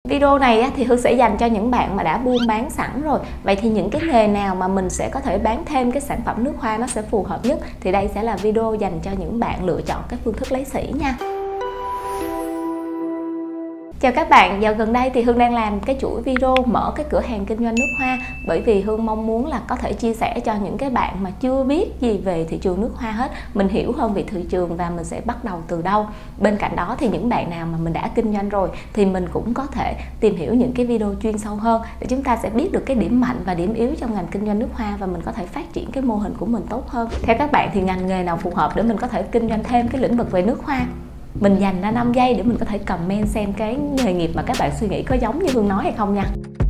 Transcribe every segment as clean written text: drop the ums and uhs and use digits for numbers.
Video này thì Hương sẽ dành cho những bạn mà đã buôn bán sẵn rồi. Vậy thì những cái nghề nào mà mình sẽ có thể bán thêm cái sản phẩm nước hoa nó sẽ phù hợp nhất, thì đây sẽ là video dành cho những bạn lựa chọn cái phương thức lấy sỉ nha. Chào các bạn, dạo gần đây thì Hương đang làm cái chuỗi video mở cái cửa hàng kinh doanh nước hoa, bởi vì Hương mong muốn là có thể chia sẻ cho những cái bạn mà chưa biết gì về thị trường nước hoa hết, mình hiểu hơn về thị trường và mình sẽ bắt đầu từ đâu. Bên cạnh đó thì những bạn nào mà mình đã kinh doanh rồi thì mình cũng có thể tìm hiểu những cái video chuyên sâu hơn để chúng ta sẽ biết được cái điểm mạnh và điểm yếu trong ngành kinh doanh nước hoa và mình có thể phát triển cái mô hình của mình tốt hơn. Theo các bạn thì ngành nghề nào phù hợp để mình có thể kinh doanh thêm cái lĩnh vực về nước hoa? Mình dành ra 5 giây để mình có thể comment xem cái nghề nghiệp mà các bạn suy nghĩ có giống như Hương nói hay không nha.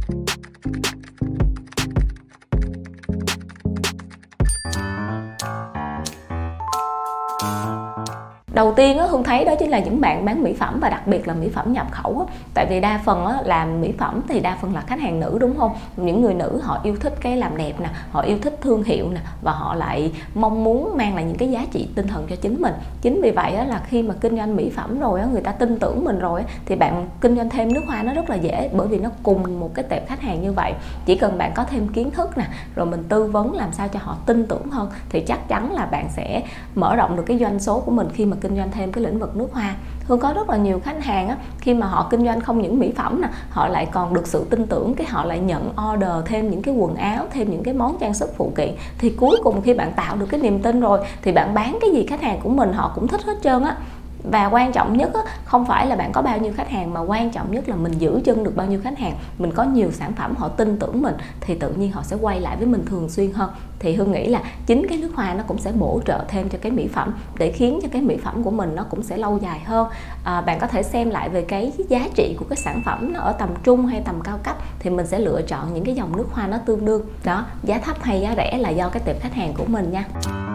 Đầu tiên Hương thấy đó chính là những bạn bán mỹ phẩm và đặc biệt là mỹ phẩm nhập khẩu. Tại vì đa phần làm mỹ phẩm thì đa phần là khách hàng nữ, đúng không? Những người nữ họ yêu thích cái làm đẹp nè, họ yêu thích thương hiệu nè, và họ lại mong muốn mang lại những cái giá trị tinh thần cho chính mình. Chính vì vậy là khi mà kinh doanh mỹ phẩm rồi người ta tin tưởng mình rồi thì bạn kinh doanh thêm nước hoa nó rất là dễ, bởi vì nó cùng một cái tệp khách hàng như vậy. Chỉ cần bạn có thêm kiến thức nè, rồi mình tư vấn làm sao cho họ tin tưởng hơn thì chắc chắn là bạn sẽ mở rộng được cái doanh số của mình khi mà kinh doanh thêm cái lĩnh vực nước hoa. Hương có rất là nhiều khách hàng khi mà họ kinh doanh không những mỹ phẩm nè, họ lại còn được sự tin tưởng, cái họ lại nhận order thêm những cái quần áo, thêm những cái món trang sức phụ kiện, thì cuối cùng khi bạn tạo được cái niềm tin rồi thì bạn bán cái gì khách hàng của mình họ cũng thích hết trơn á. Và quan trọng nhất không phải là bạn có bao nhiêu khách hàng, mà quan trọng nhất là mình giữ chân được bao nhiêu khách hàng. Mình có nhiều sản phẩm họ tin tưởng mình thì tự nhiên họ sẽ quay lại với mình thường xuyên hơn. Thì Hương nghĩ là chính cái nước hoa nó cũng sẽ bổ trợ thêm cho cái mỹ phẩm để khiến cho cái mỹ phẩm của mình nó cũng sẽ lâu dài hơn. Bạn có thể xem lại về cái giá trị của cái sản phẩm nó ở tầm trung hay tầm cao cấp thì mình sẽ lựa chọn những cái dòng nước hoa nó tương đương. Đó, giá thấp hay giá rẻ là do cái tệp khách hàng của mình nha.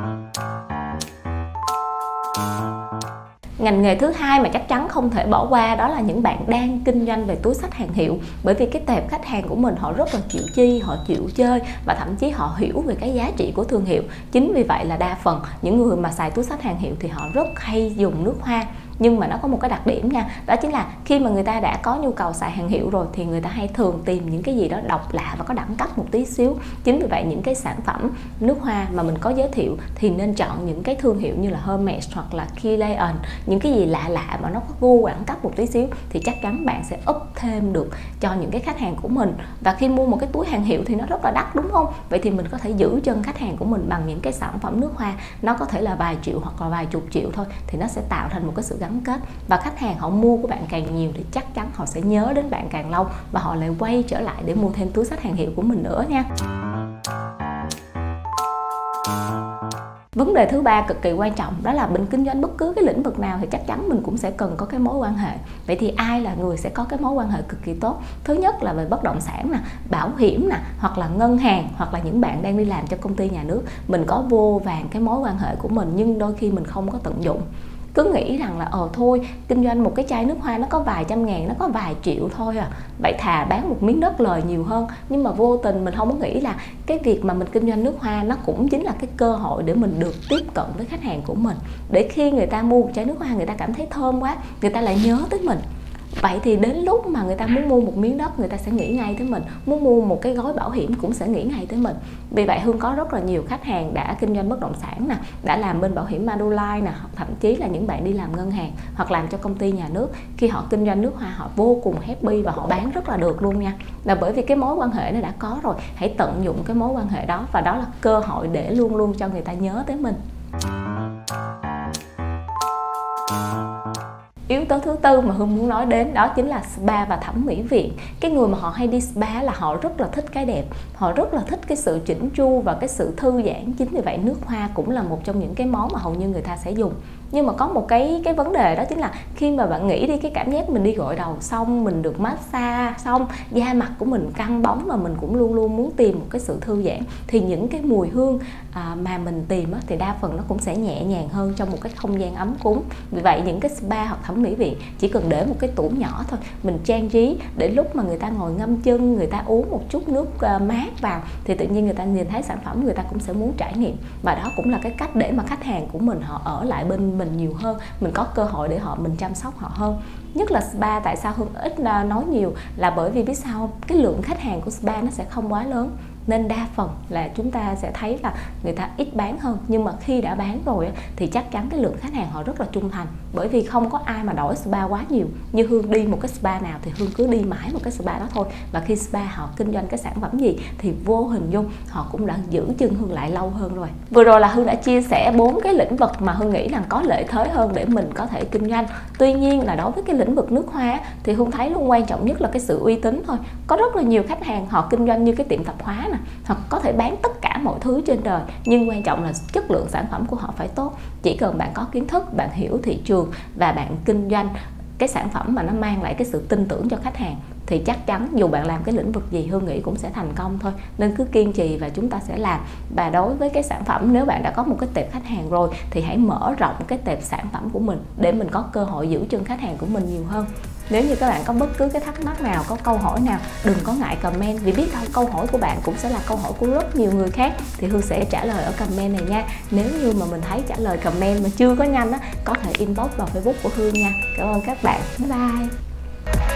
Ngành nghề thứ hai mà chắc chắn không thể bỏ qua đó là những bạn đang kinh doanh về túi xách hàng hiệu. Bởi vì cái tệp khách hàng của mình họ rất là chịu chi, họ chịu chơi và thậm chí họ hiểu về cái giá trị của thương hiệu. Chính vì vậy là đa phần những người mà xài túi xách hàng hiệu thì họ rất hay dùng nước hoa. Nhưng mà nó có một cái đặc điểm nha, đó chính là khi mà người ta đã có nhu cầu xài hàng hiệu rồi thì người ta hay thường tìm những cái gì đó độc lạ và có đẳng cấp một tí xíu. Chính vì vậy những cái sản phẩm nước hoa mà mình có giới thiệu thì nên chọn những cái thương hiệu như là Hermes hoặc là Kilian, những cái gì lạ lạ mà nó có gu đẳng cấp một tí xíu thì chắc chắn bạn sẽ up thêm được cho những cái khách hàng của mình. Và khi mua một cái túi hàng hiệu thì nó rất là đắt, đúng không? Vậy thì mình có thể giữ chân khách hàng của mình bằng những cái sản phẩm nước hoa nó có thể là vài triệu hoặc là vài chục triệu thôi, thì nó sẽ tạo thành một cái sự gắn kết, và khách hàng họ mua của bạn càng nhiều thì chắc chắn họ sẽ nhớ đến bạn càng lâu và họ lại quay trở lại để mua thêm túi xách hàng hiệu của mình nữa nha. Vấn đề thứ ba cực kỳ quan trọng đó là mình kinh doanh bất cứ cái lĩnh vực nào thì chắc chắn mình cũng sẽ cần có cái mối quan hệ. Vậy thì ai là người sẽ có cái mối quan hệ cực kỳ tốt? Thứ nhất là về bất động sản nè, bảo hiểm nè, hoặc là ngân hàng, hoặc là những bạn đang đi làm cho công ty nhà nước. Mình có vô vàn cái mối quan hệ của mình nhưng đôi khi mình không có tận dụng. Cứ nghĩ rằng là thôi kinh doanh một cái chai nước hoa nó có vài trăm ngàn, nó có vài triệu thôi à, vậy thà bán một miếng đất lời nhiều hơn. Nhưng mà vô tình mình không có nghĩ là cái việc mà mình kinh doanh nước hoa nó cũng chính là cái cơ hội để mình được tiếp cận với khách hàng của mình, để khi người ta mua một chai nước hoa người ta cảm thấy thơm quá, người ta lại nhớ tới mình. Vậy thì đến lúc mà người ta muốn mua một miếng đất người ta sẽ nghĩ ngay tới mình, muốn mua một cái gói bảo hiểm cũng sẽ nghĩ ngay tới mình. Vì vậy Hương có rất là nhiều khách hàng đã kinh doanh bất động sản nè, đã làm bên bảo hiểm Manulife nè, thậm chí là những bạn đi làm ngân hàng hoặc làm cho công ty nhà nước, khi họ kinh doanh nước hoa họ vô cùng happy và họ bán rất là được luôn nha. Là bởi vì cái mối quan hệ nó đã có rồi, hãy tận dụng cái mối quan hệ đó, và đó là cơ hội để luôn luôn cho người ta nhớ tới mình. Yếu tố thứ tư mà Hương muốn nói đến đó chính là spa và thẩm mỹ viện. Cái người mà họ hay đi spa là họ rất là thích cái đẹp, họ rất là thích cái sự chỉnh chu và cái sự thư giãn. Chính vì vậy nước hoa cũng là một trong những cái món mà hầu như người ta sẽ dùng. Nhưng mà có một cái vấn đề đó chính là khi mà bạn nghĩ đi cái cảm giác mình đi gội đầu xong, mình được massage xong, da mặt của mình căng bóng và mình cũng luôn luôn muốn tìm một cái sự thư giãn, thì những cái mùi hương mà mình tìm thì đa phần nó cũng sẽ nhẹ nhàng hơn trong một cái không gian ấm cúng. Vì vậy những cái spa hoặc thẩm mỹ viện chỉ cần để một cái tủ nhỏ thôi, mình trang trí để lúc mà người ta ngồi ngâm chân, người ta uống một chút nước mát vào thì tự nhiên người ta nhìn thấy sản phẩm người ta cũng sẽ muốn trải nghiệm. Và đó cũng là cái cách để mà khách hàng của mình họ ở lại bên mình nhiều hơn, mình có cơ hội để mình chăm sóc họ hơn. Nhất là spa, tại sao Hương ít nói nhiều là bởi vì biết sao không? Cái lượng khách hàng của spa nó sẽ không quá lớn, nên đa phần là chúng ta sẽ thấy là người ta ít bán hơn. Nhưng mà khi đã bán rồi thì chắc chắn cái lượng khách hàng họ rất là trung thành, bởi vì không có ai mà đổi spa quá nhiều. Như Hương đi một cái spa nào thì Hương cứ đi mãi một cái spa đó thôi, và khi spa họ kinh doanh cái sản phẩm gì thì vô hình dung họ cũng đã giữ chân Hương lại lâu hơn rồi. Vừa rồi là Hương đã chia sẻ 4 cái lĩnh vực mà Hương nghĩ là có lợi thế hơn để mình có thể kinh doanh. Tuy nhiên là đối với cái lĩnh vực nước hoa thì Hương thấy luôn quan trọng nhất là cái sự uy tín thôi. Có rất là nhiều khách hàng họ kinh doanh như cái tiệm tạp hóa nè, hoặc có thể bán tất cả mọi thứ trên đời, nhưng quan trọng là chất lượng sản phẩm của họ phải tốt. Chỉ cần bạn có kiến thức, bạn hiểu thị trường và bạn kinh doanh cái sản phẩm mà nó mang lại cái sự tin tưởng cho khách hàng thì chắc chắn dù bạn làm cái lĩnh vực gì Hương nghĩ cũng sẽ thành công thôi. Nên cứ kiên trì và chúng ta sẽ làm. Và đối với cái sản phẩm, nếu bạn đã có một cái tệp khách hàng rồi thì hãy mở rộng cái tệp sản phẩm của mình để mình có cơ hội giữ chân khách hàng của mình nhiều hơn. Nếu như các bạn có bất cứ cái thắc mắc nào, có câu hỏi nào, đừng có ngại comment, vì biết đâu câu hỏi của bạn cũng sẽ là câu hỏi của rất nhiều người khác, thì Hương sẽ trả lời ở comment này nha. Nếu như mà mình thấy trả lời comment mà chưa có nhanh á, có thể inbox vào Facebook của Hương nha. Cảm ơn các bạn. Bye bye.